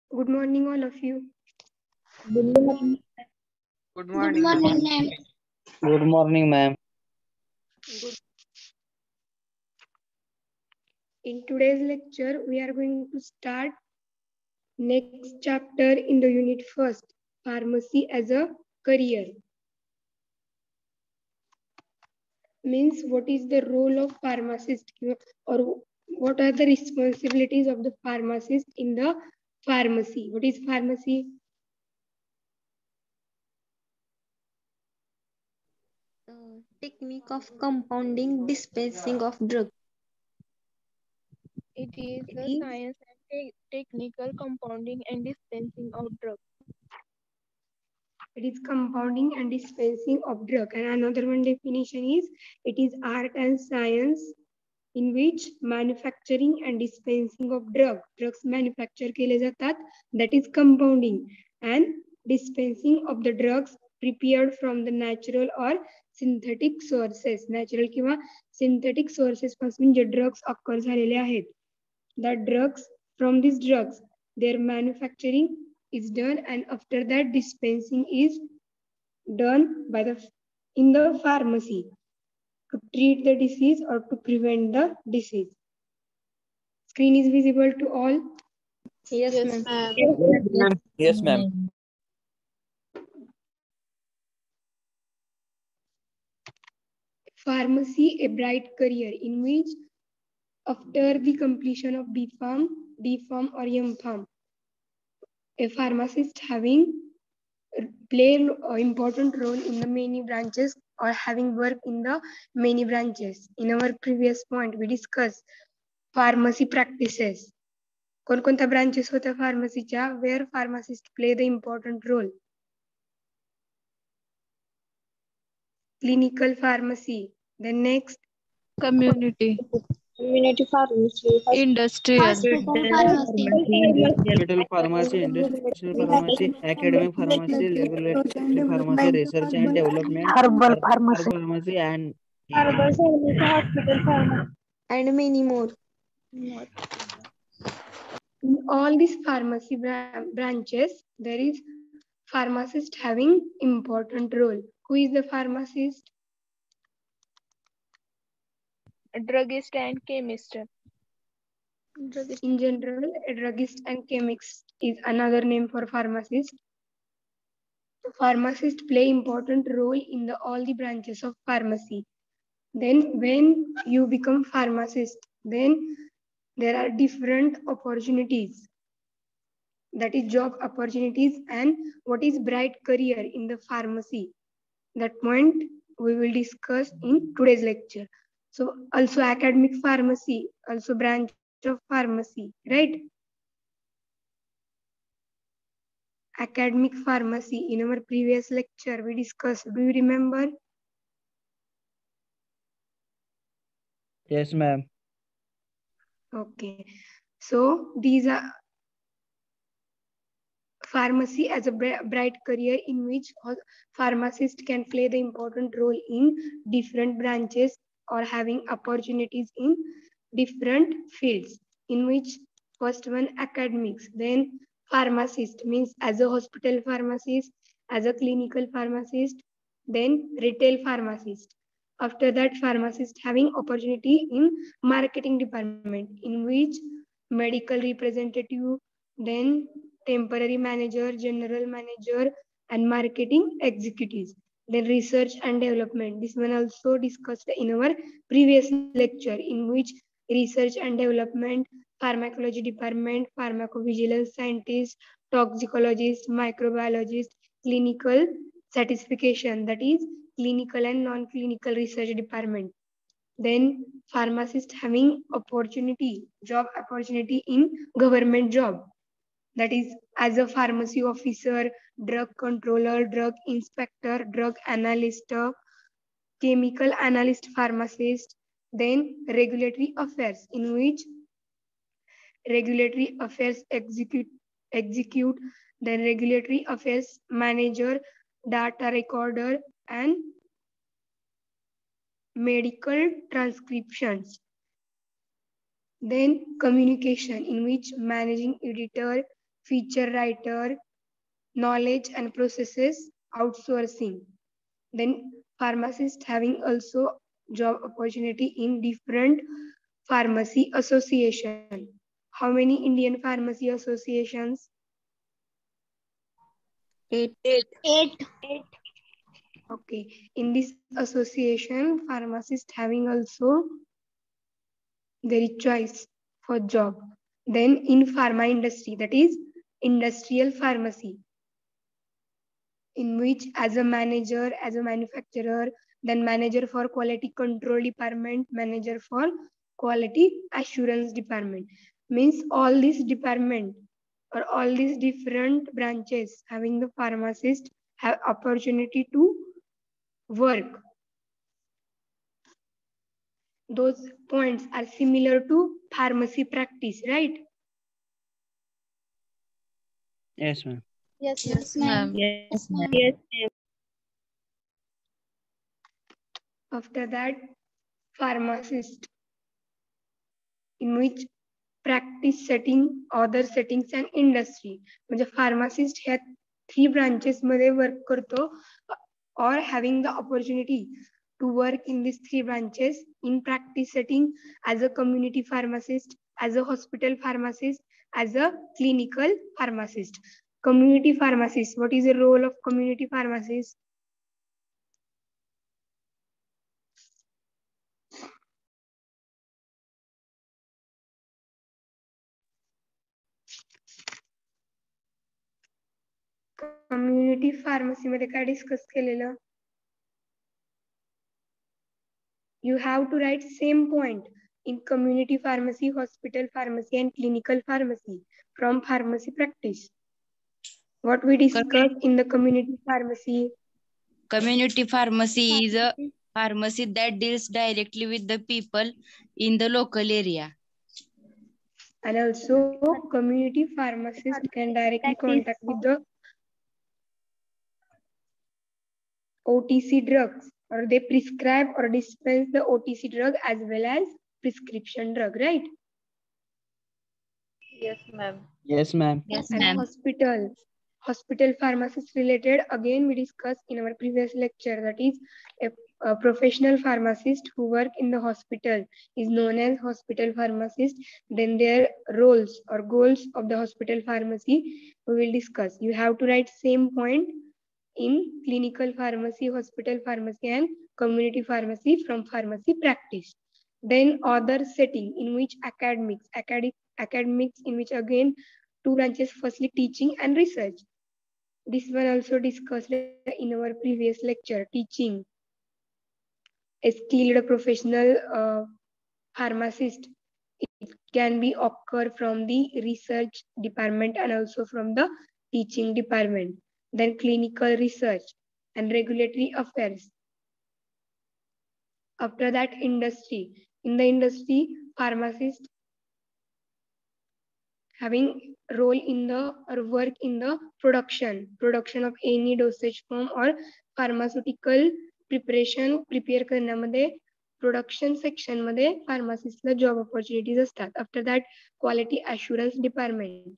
Good morning, all of you. Good morning. Good Good morning, ma'am. morning, ma'am. Good morning, ma'am. In today's lecture, we are going to start next chapter in the unit first, pharmacy as a career. Means what is the role of pharmacist or what are the responsibilities of the pharmacist in the pharmacy? What is pharmacy? Technique of compounding, dispensing of drug. It is It the is, science and technical compounding and dispensing of drugs. it is compounding and dispensing of drug. And another one definition is it is art and science in which manufacturing and dispensing of drugs manufacture केले जातात, that is compounding, and dispensing of the drugs prepared from the natural or synthetic sources, natural किंवा synthetic sources पासून जे drugs occur झालेले आहेत, that drugs, from these drugs their manufacturing is done and after that dispensing is done by the in the pharmacy to treat the disease or to prevent the disease. Screen is visible to all. Yes, Yes, ma'am. ma'am. Yes, ma'am. Pharmacy, a bright career in which after the completion of B.Pharm, D.Pharm or M.Pharm, a pharmacist having play an important role in the many branches or having worked in the many branches. In our previous point, we discussed pharmacy practices. कोणकोणत्या branches होत्या फार्मसीच्या where pharmacist play the important role? Clinical pharmacy. Then next, Community, Community pharmacy, industrial, Hospital pharmacy. hospital pharmacy, industrial pharmacy, academic pharmacy, laboratory pharmacy, research and development, herbal herb pharmacy, pharmacy, and herbal pharmacy, hospital pharmacy. And many more. in all these pharmacy branches, there is pharmacist having important role. Who is the pharmacist? druggist and chemist. In general, a druggist and chemist is another name for pharmacist. Pharmacists play important role in all the branches of pharmacy. Then when you become pharmacist, then there are different opportunities. That is job opportunities and what is bright career in the pharmacy. That point we will discuss in today's lecture. So also academic pharmacy, also branch of pharmacy, right? Academic pharmacy, in our previous lecture we discussed, do you remember? yes, ma'am. Okay, so these are pharmacy as a bright career in which pharmacist can play the important role in different branches or having opportunities in different fields, in which first one academics, then pharmacist means as a hospital pharmacist, as a clinical pharmacist, then retail pharmacist. After that, pharmacist having opportunity in marketing department, in which medical representative, then temporary manager, general manager, and marketing executives. Then research and development. This one also discussed in our previous lecture, in which research and development, pharmacology department, pharmacovigilance scientist, toxicologist, microbiologist, clinical certification, that is clinical and non-clinical research department. Then pharmacist having opportunity, job opportunity in government job, that is as a pharmacy officer, drug controller, drug inspector, drug analyst, chemical analyst pharmacist. Then regulatory affairs, in which regulatory affairs execute, then regulatory affairs manager, data recorder, and medical transcriptions. Then communication, in which managing editor, feature writer, knowledge and processes outsourcing. Then pharmacists having also job opportunity in different pharmacy association. How many Indian pharmacy associations? 8. Okay. In this association, pharmacists having also their choice for job. Then in pharma industry, that is industrial pharmacy, in which as a manager, as a manufacturer, then manager for quality control department, manager for quality assurance department. Means all these department or all these different branches having the pharmacist have opportunity to work. Those points are similar to pharmacy practice, right? Yes, ma'am. Yes, ma'am. Yes, ma'am. Yes. After that, pharmacist, in which practice setting, other settings and industry. म्हणजे pharmacist ह्या 3 branches मध्ये work करतो or having the opportunity to work in these 3 branches in practice setting as a community pharmacist, as a hospital pharmacist, as a clinical pharmacist. Community pharmacist, what is the role of community pharmacist? Community pharmacy मध्ये काय discuss केलेलं? You have to write same point in community pharmacy, hospital pharmacy and clinical pharmacy from pharmacy practice. What we discussed in the community pharmacy? Community pharmacy is a pharmacy that deals directly with the people in the local area. And also community pharmacist can directly contact with the OTC drugs, or they prescribe or dispense the OTC drug as well as prescription drug, right? Yes, ma'am. Yes, ma'am. Yes, And ma'am. hospital pharmacist related, again we discussed in our previous lecture, that is a professional pharmacist who work in the hospital is known as hospital pharmacist. Then their roles or goals of the hospital pharmacy we will discuss. You have to write same point in clinical pharmacy, hospital pharmacy and community pharmacy from pharmacy practice. Then other setting in which academics in which again 2 branches, firstly teaching and research. This one also discussed in our previous lecture, teaching. A skilled professional pharmacist, it can be occur from the research department and also from the teaching department. Then clinical research and regulatory affairs. After that, industry. In the industry, pharmacist having role in the or work in the production of any dosage form or pharmaceutical prepare करण्यामध्ये production section मध्ये फार्मासिस्टला job opportunities असतात. After that quality assurance department,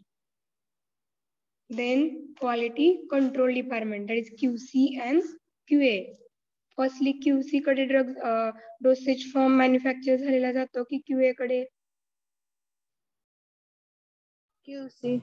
then quality control department, that is QC and QA. Firstly QC कडे drug dosage form manufacture झालेला जातो की QA कडे? QC.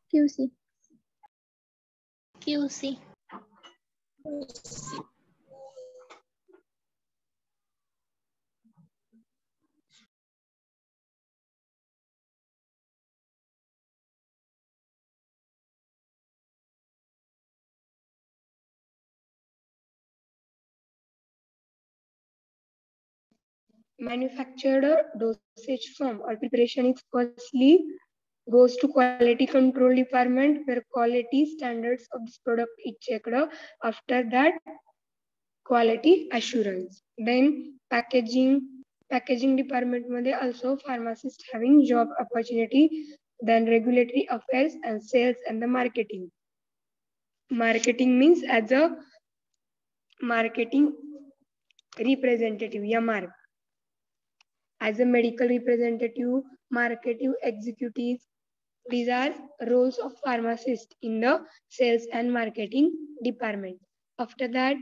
Manufactured dosage form or preparation is firstly goes to quality control department where quality standards of this product is checked. After that, quality assurance. Then packaging department मध्ये also pharmacist having job opportunity. Then regulatory affairs and sales and the marketing. Marketing means as a marketing representative, MR. As a medical representative, marketing executive, These are roles of pharmacist in the sales and marketing department. After that,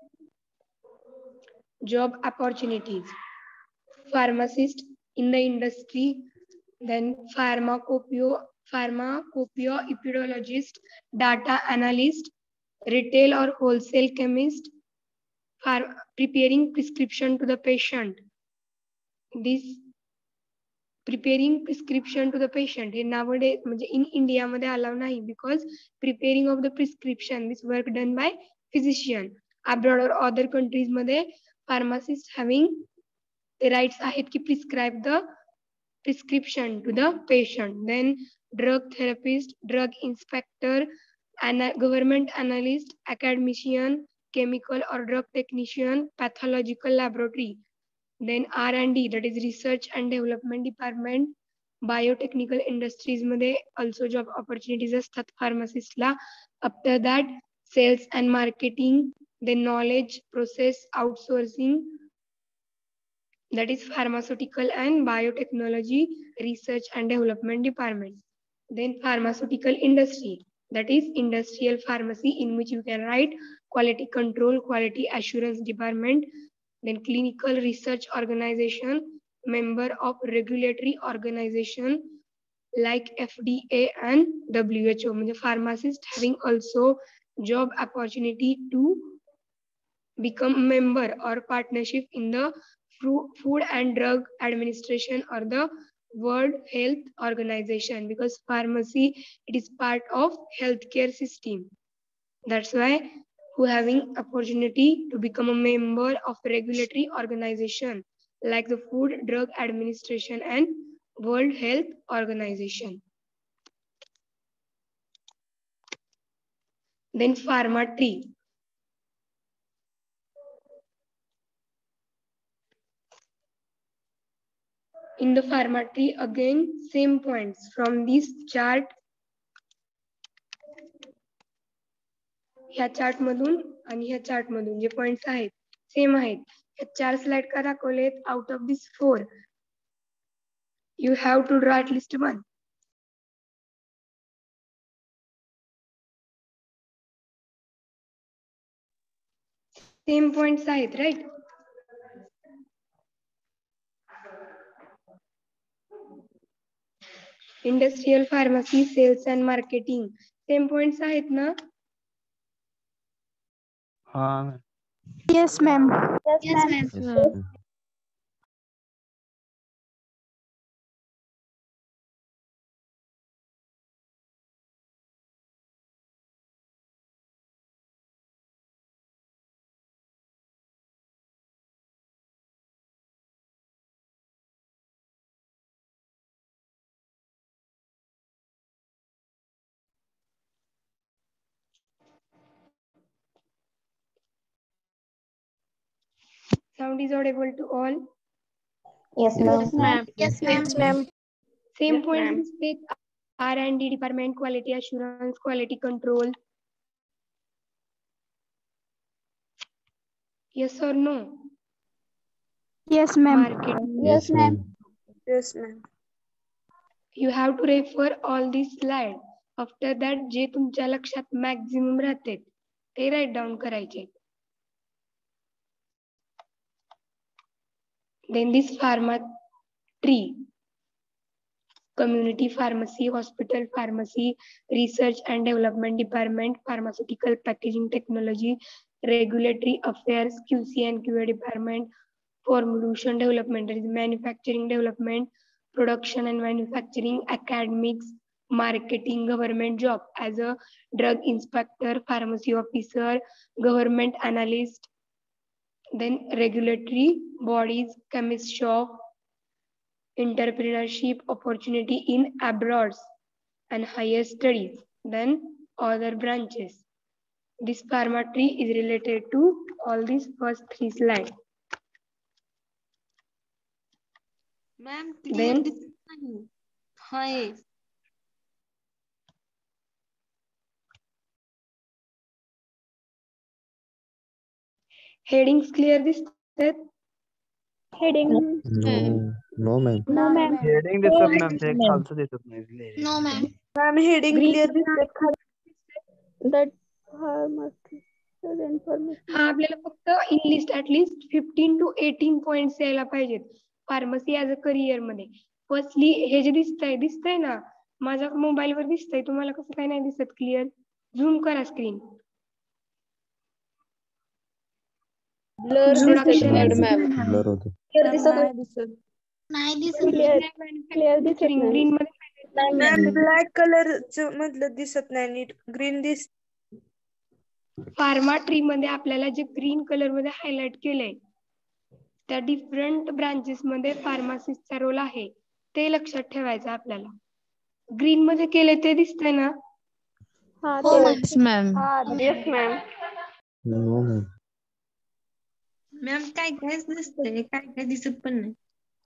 job opportunities. Pharmacist in the industry, then pharmacopoeia epidemiologist, data analyst, retail or wholesale chemist, preparing prescription to the patient. This preparing prescription to the patient hey nowadays म्हणजे in India मध्ये allow नाही because preparing of the prescription this work done by physician. Abroad or other countries मध्ये pharmacist having the rights आहेत की prescribe the prescription to the patient. Then drug therapist, drug inspector, government analyst, academician, chemical or drug technician, pathological laboratory. Then R&D, that is research and development department. Biotechnical industries मध्ये also job opportunities असतात pharmacist ला. After that, sales and marketing, then knowledge process outsourcing, that is pharmaceutical and biotechnology research and development department. Then pharmaceutical industry, that is industrial pharmacy in which you can write quality control, quality assurance department. Then clinical research organization, member of regulatory organization like FDA and WHO. म्हणजे pharmacist having also job opportunity to become a member or partnership in the Food and Drug Administration or the World Health Organization, because pharmacy, it is part of healthcare system. That's why who having opportunity to become a member of regulatory organization like the Food Drug Administration and World Health Organization. Then pharma tree. In the pharma tree, again same points from this chart. ह्या chart मधून आणि ह्या chart मधून जे points आहेत same आहेत. ह्या 4 slide का दाखवलेत. Out of this 4 you have to draw at least one. Same points आहेत, right? Industrial pharmacy, sales and marketing, same points आहेत ना? हाँ Yes, ma'am. Yes, ma'am. Sound is audible to all? Yes, ma'am. Yes, ma'am. Same points with R&D department, quality assurance, quality control. Yes or no? Yes, ma'am. Marketing. Yes, ma'am. Yes, ma'am. You have to refer all these slide. After that, जे तुमच्या लक्षात maximum राहते ते write down करायचे. Then this pharma tree, community pharmacy, hospital pharmacy, research and development department, pharmaceutical packaging technology, regulatory affairs, QC and QA department, formulation development, that is manufacturing development, production and manufacturing, academics, marketing, government job as a drug inspector, pharmacy officer, government analyst. Then regulatory bodies, chemist shop, entrepreneurship opportunity in abroad and higher studies. Then other branches. This pharma tree is related to all these first 3 slides. Ma'am, Then hi. headings clear this. Heading. No. No ma'am. No, ma'am. Heading दिसत नाही ते खालचं दिसत नाही. No, ma'am. Ma'am heading Green clear दिसतात खाली. That pharmacy information. हा आपल्याला फक्त in list at least 15 to 18 points यायला पाहिजेत फार्मसी ऍज अ करिअर मध्ये. फर्स्टली हे जे दिसतंय ना, माझ्या मोबाईल वर दिसतंय, तुम्हाला कसं काय नाही दिसत क्लिअर? झूम करा स्क्रीन. ब्लर Production दिसत मॅम. ब्लर होते. क्लिअर दिसत नाही दिसत. Clear दिसत नाही. ग्रीन मध्ये मॅम ब्लॅक कलरच मधलं दिसत नाही नीट. ग्रीन दिस. फार्मा ट्री मध्ये आपल्याला जे ग्रीन कलर मध्ये हायलाइट केलंय त्या डिफरंट ब्रांचेस मध्ये फार्मासिस्टचा रोल आहे, ते लक्षात ठेवायचं आपल्याला. ग्रीन मध्ये केलंय ते दिसतंय ना? हा, हो ते ma'am. Ma'am. Yes ma'am. No ma'am. Ma'am काय काय दिसतंय, काय काय दिसत पण नाही.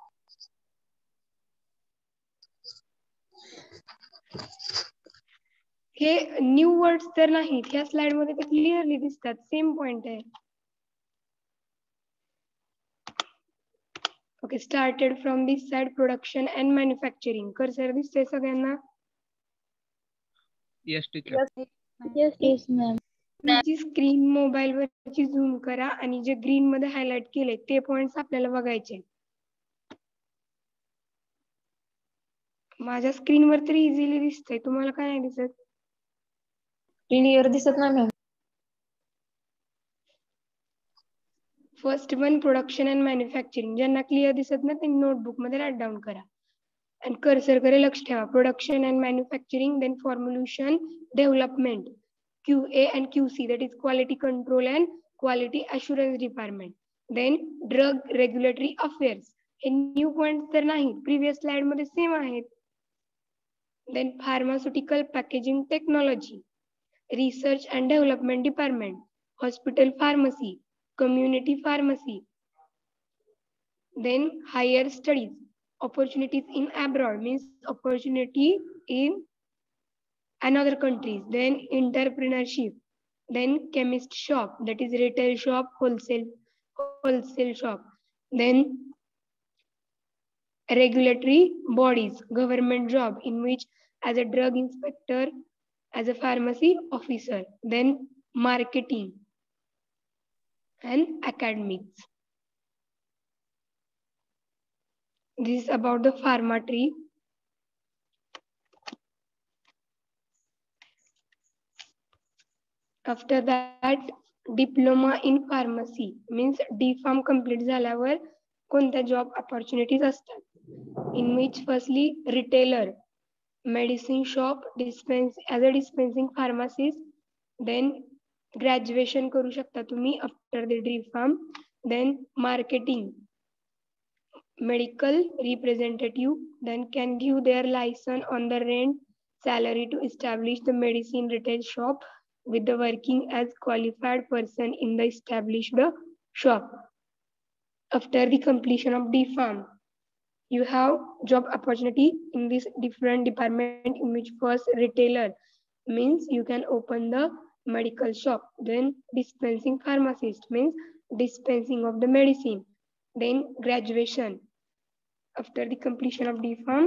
हे न्यू वर्ड्स तर नाहीत, ह्या स्लाइड मध्ये ते क्लिअरली दिसतात, सेम पॉइंट आहे. Okay, started from this side production and manufacturing. Cursor दिसतंय सगळ्यांना? Yes teacher. yes ma'am. तुमची स्क्रीन मोबाईल वरची झूम करा आणि जे ग्रीन मध्ये हायलाइट केले ते पॉइंट्स आपल्याला बघायचे. माझ्या स्क्रीनवर तरी इझिली दिसतंय, तुम्हाला काय नाही दिसत? क्लिअर दिसत नाही ma'am. First one production and manufacturing. ज्यांना क्लिअर दिसत ना त्यांनी नोटबुक मध्ये राईट डाऊन करा आणि कर्सर कडे लक्ष ठेवा. Production and manufacturing, then formulation development, QA and QC, that is quality control and quality assurance department. Then drug regulatory affairs. हे न्यू पॉइंट तर नाही, प्रिव्हियस स्लाइड मध्ये सेम आहेत. Then pharmaceutical packaging technology, research and development department, hospital pharmacy, community pharmacy. Then higher studies, opportunities in abroad means opportunity in another countries. Then entrepreneurship, then chemist shop, that is retail shop, wholesale shop. Then regulatory bodies, government job in which as a drug inspector, as a pharmacy officer. Then marketing and academics. This is about the pharma tree. After that, diploma in pharmacy means D-Pharm complete झाल्यावर कोणत्या job opportunities असतात. In which firstly retailer, medicine shop, as a dispensing pharmacist. Then graduation करू शकता तुम्ही after the D-Pharm. Then marketing, medical representative, then can give their license on the rent salary to establish the medicine retail shop with the working as qualified person in the established shop. After the completion of D-Pharm, you have job opportunity in this different department, in which first retailer means you can open the medical shop. Then dispensing pharmacist means dispensing of the medicine. Then graduation. After the completion of D-Pharm,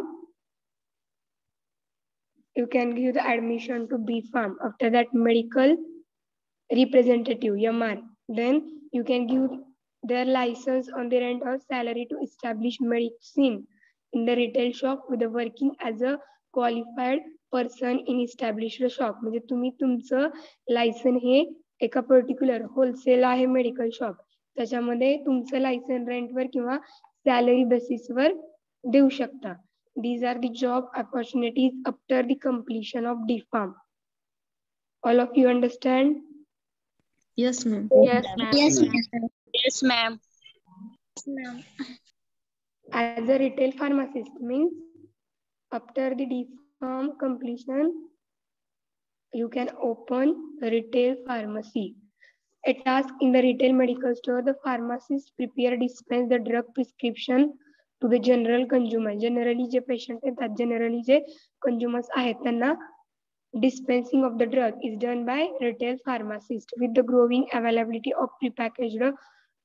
you can give the admission to B-Pharm. After that, medical representative, MR. Then you can give their license on the rent or salary to establish medicine in the retail shop with the working as a qualified person in established shop. म्हणजे तुम्ही तुमचं licence हे एका particular wholesale आहे medical shop, त्याच्यामध्ये तुमचं licence रेंटवर किंवा सॅलरी बेसिसवर देऊ शकता. These are the job opportunities after the completion of D-Pharm. All of you understand? Yes ma'am. Yes ma'am. Yes Yes, ma'am. ma'am. As a retail pharmacist means after the D-Pharm completion, you can open a retail pharmacy. A task in the retail medical store, the pharmacist prepare, dispense the drug prescription to the general consumer. Generally J patient आहेत, generally जे consumers आहेत त्यांना dispensing of the drug is done by retail pharmacist with the growing availability of prepackaged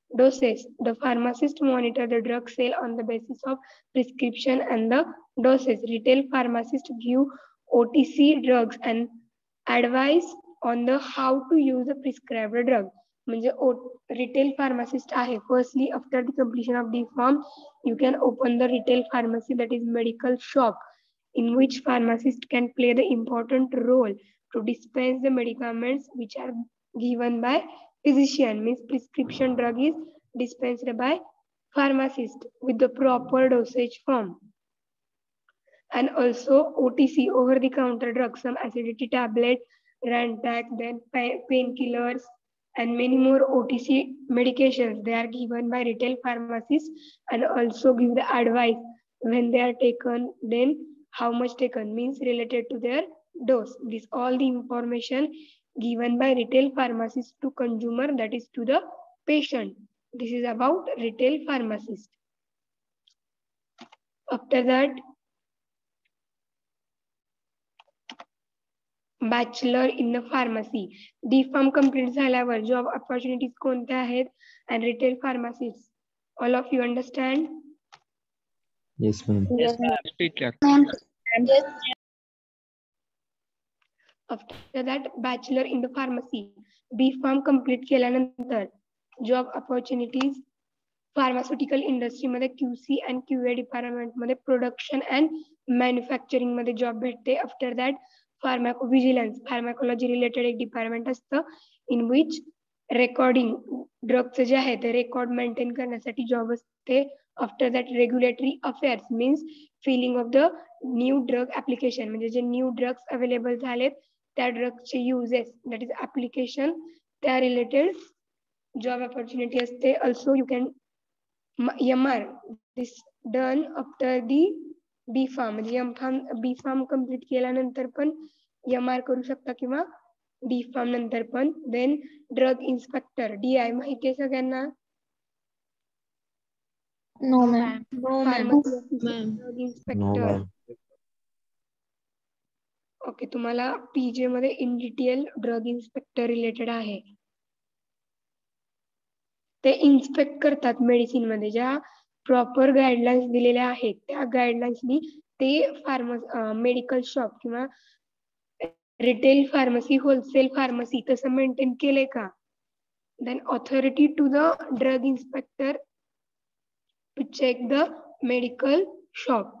Doses. The pharmacist monitor the drug sale on the basis of prescription and the doses. Retail pharmacists give OTC drugs and advice on the how to use the prescribed drug. म्हणजे retail pharmacist आहे. Firstly, after the completion of D Pharm, you can open the retail pharmacy, that is medical shop, in which pharmacist can play the important role to dispense the medicaments which are given by physician. Means prescription drug is dispensed by pharmacist with the proper dosage form. And also OTC, over the counter drugs, some acidity tablet, Rantac, then painkillers, and many more OTC medications. They are given by retail pharmacists and also give the advice when they are taken, then how much taken, means related to their dose. This all the information given by retail pharmacist to consumer, that is to the patient. This is about retail pharmacist. After that, bachelor in the pharmacy. D pharm complete झाल्यावर job opportunities कोणत्या आहेत and retail pharmacies. All of you understand? Yes, ma'am. Yes, teacher. After that, bachelor in the pharmacy. B Pharm complete केल्यानंतर job opportunities pharmaceutical industry मध्ये QC and QA department मध्ये production and manufacturing मध्ये job भेटते. After that, pharmacovigilance, pharmacology related एक department असतं in which recording drugs जे आहे ते record maintain करण्यासाठी job असते. After that, regulatory affairs means filling of the new drug application, म्हणजे जे new drugs available झालेत त्या drugs चे uses, that is application, त्या related job opportunity असते. Also you can MR, this done after the B Pharm, म्हणजे B Pharm complete केल्यानंतर पण MR करू शकता किंवा D Pharm नंतर पण. Then drug inspector, DI माहिती आहे सगळ्यांना? No, ma'am. No, ma'am. Drug inspector. No, ma'am. Okay, तुम्हाला PJ मध्ये in detail drug inspector related आहे. ते इन्स्पेक्ट करतात मेडिसिन मध्ये ज्या प्रॉपर गाईडलाईन्स दिलेल्या आहेत त्या गाईडलाईन्सनी ते मेडिकल शॉप किंवा रिटेल फार्मसी, होलसेल फार्मसी तसं मेंटेन केले का. Then authority to the drug inspector to check the medical shop.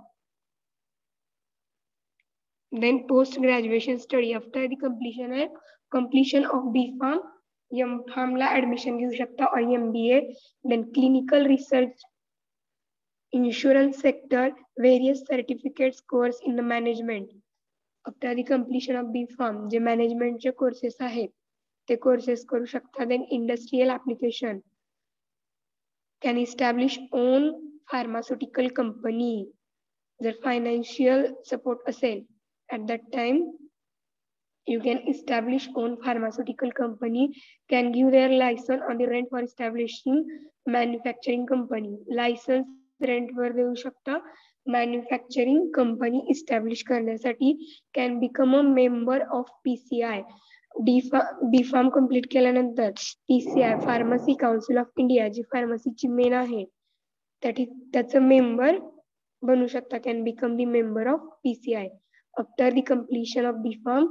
Then post-graduation study, after the completion of B Pharm, M Pharm ला admission घेऊ शकता or MBA. Then clinical research, insurance sector, various certificates course in the management. After the completion of B Pharm, J management चे courses आहेत ते courses करू शकता. Then industrial application, can establish own pharmaceutical company. जर financial support असेल at that time, you can establish own pharmaceutical company, can give their license on the rent for establishing manufacturing company. License rent वर देऊ शकता. Manufacturing company establish करण्यासाठी can become a member of PCI. B Pharm complete केल्यानंतर PCI, Pharmacy Council of India, जी फार्मसीची main आहे त्याचं member बनू शकता. can become the member of PCI. After the completion of B Pharm,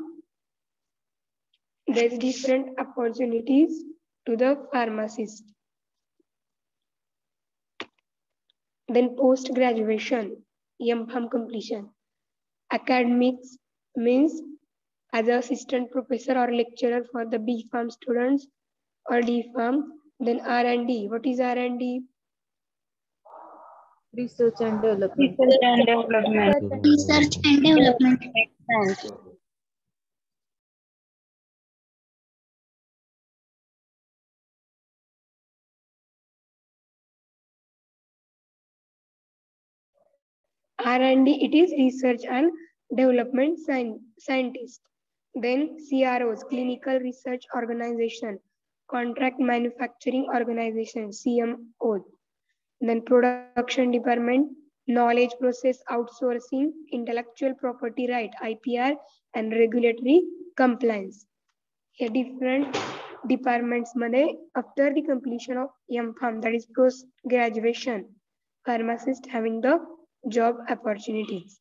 there is different opportunities to the pharmacist. Then post graduation, M Pharm completion. Academics means as an assistant professor or lecturer for the B Pharm students or D Pharm. Then R&D. What is R&D? Research and development. Research and development. R&D, it is research and development scientist. Then CROs, clinical research organization, contract manufacturing organization, CMO. Then production department, knowledge process outsourcing, intellectual property right, IPR, and regulatory compliance. Here different departments मध्ये after the completion of M.Pharm, that is post graduation, pharmacist having the job opportunities.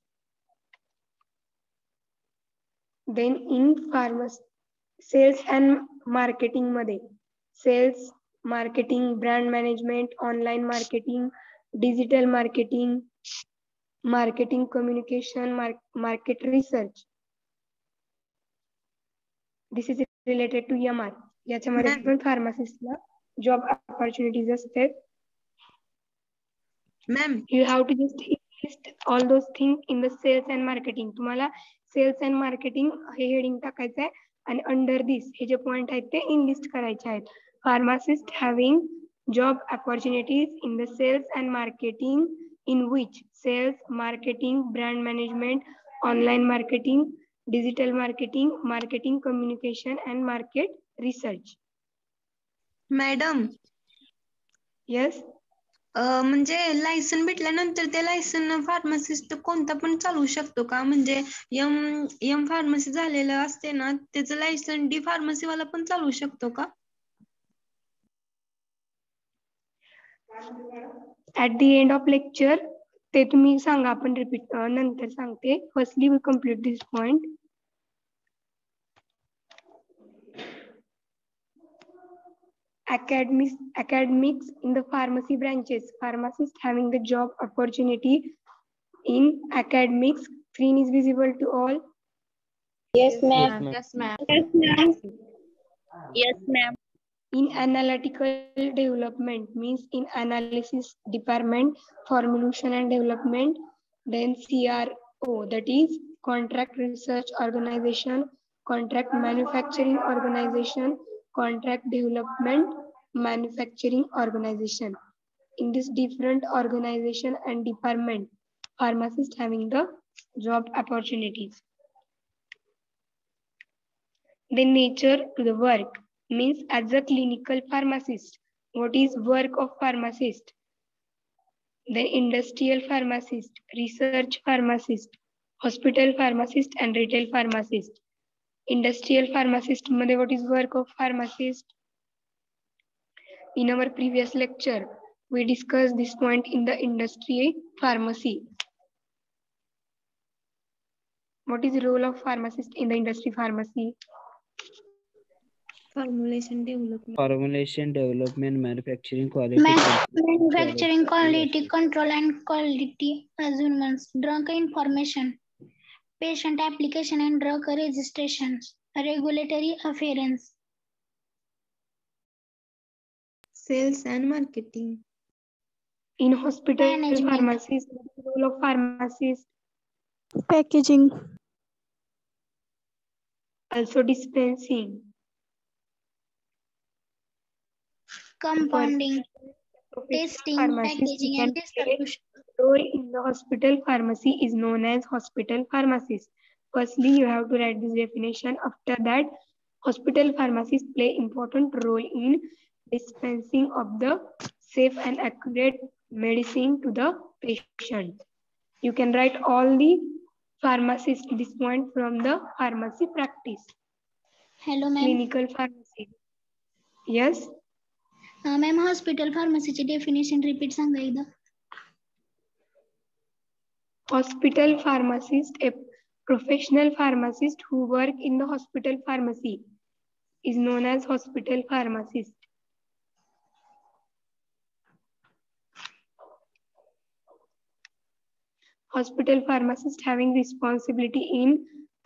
Then in pharmacy, sales and marketing मध्ये sales, marketing, brand management, online marketing, digital marketing, marketing communication, market research. This is related to MR. याच्यामध्ये पण pharmacistला job opportunities असतात. Ma'am You have to just list all those things in the sales and marketing. तुम्हाला sales and marketing हे heading टाकायचं आहे आणि under this hey J point आहेत ते enlist करायचे आहेत. Pharmacist having job opportunities in the sales and marketing in which sales, marketing, brand management, online marketing, digital marketing, marketing communication and market research. Madam Yes. म्हणजे licence भेटल्यानंतर ते licence pharmacist कोणता पण चालवू शकतो का? म्हणजे एम फार्मसी झालेलं असते ना त्याचं लायसन डी फार्मसी वाला पण चालवू शकतो का? At the end of lecture ते तुम्ही सांगा, आपण रिपीट नंतर सांगते. Firstly we complete this point. Academics in the pharmacy branches. Pharmacist having the job opportunity in academics. Screen is visible to all. Yes, ma'am. Yes, ma'am. Yes, ma'am. In analytical development means in analysis department, formulation and development. Then CRO, that is contract research organization, contract manufacturing organization, contract development manufacturing organization. In this different organization and department, pharmacist having the job opportunities. The nature to the work means as a clinical pharmacist, what is work of pharmacist? Then industrial pharmacist, research pharmacist, hospital pharmacist and retail pharmacist. Industrial pharmacist मध्ये what is work of pharmacist? In our previous lecture, we discussed this point in the industry pharmacy. What is the role of pharmacist in the industry pharmacy? Formulation development. Formulation, development, manufacturing, quality Manufacturing, quality control and quality assurance, drug information, patient application and drug registration, regulatory affairs. Sales and marketing. In hospital Management. pharmacist, what is the role of pharmacist? Packaging. Also dispensing. Compounding, testing, Pharmacist packaging and can play distribution. role in the hospital pharmacy is known as hospital pharmacist. Firstly, you have to write this definition. After that, hospital pharmacists play important role in dispensing of the safe and accurate medicine to the patient. You can write all the pharmacist this point from the pharmacy practice. Hello, ma'am. Clinical pharmacy. Yes. Ma'am, hospital pharmacy definition repeat सांगा एकदा. Hospital pharmacist, a professional pharmacist who work in the hospital pharmacy, is known as hospital pharmacist. Hospital pharmacist having responsibility in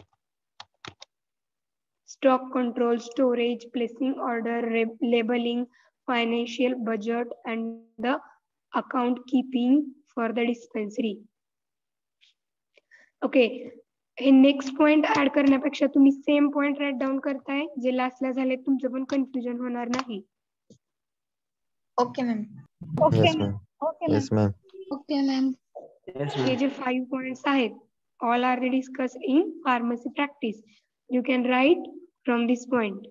stock control, storage, placing order, labeling, financial budget, and the account keeping for the dispensary. Okay, hey next point add करण्यापेक्षा तुम्ही same point write down करताय, जे last ला झाले तुमचं पण confusion होणार नाही. Okay, ma'am. Yes, ma'am. Yes, ma'am. Okay, ma'am. Yes, हे ma'am. जे 5 points आहेत, all are discussed in pharmacy practice. You can write from this point.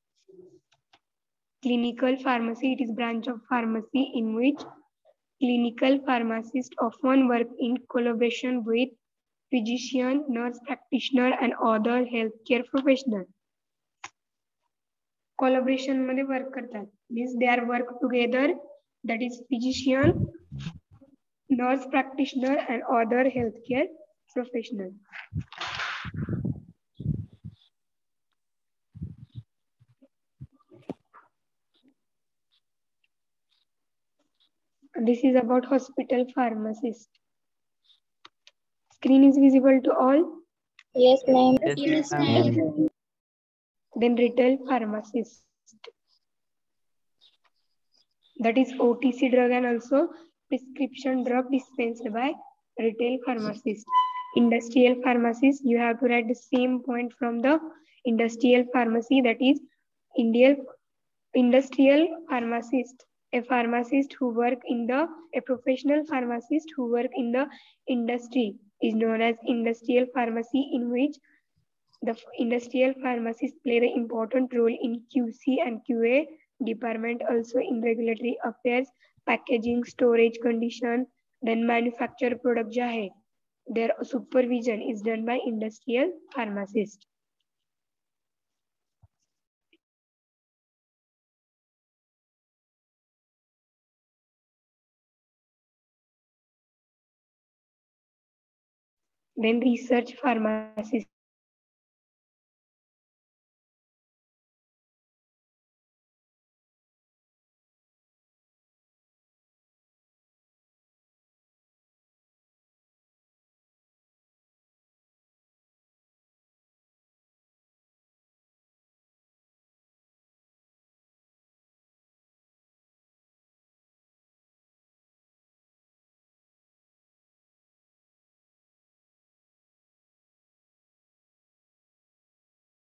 Clinical pharmacy, it is branch of pharmacy in which clinical pharmacists often work in collaboration with physician, nurse practitioner, and other healthcare professionals. Collaboration मध्ये work करतात. Means they are work together, that is physician, nurse practitioner and other healthcare professionals. This is about hospital pharmacist. Screen is visible to all. Yes, ma'am. Yes, Ma'am. ma'am. Then retail pharmacist. That is OTC drug and also prescription drug dispensed by retail pharmacist. Industrial pharmacist, you have to write the same point from the industrial pharmacy, that is industrial pharmacist. A pharmacist who work in the, a professional pharmacist who work in the industry is known as industrial pharmacy, in which the industrial pharmacists play the important role in QC and QA department, also in regulatory affairs, packaging, storage condition, then manufacture product जे आहे, their supervision is done by industrial pharmacist. Then research pharmacist.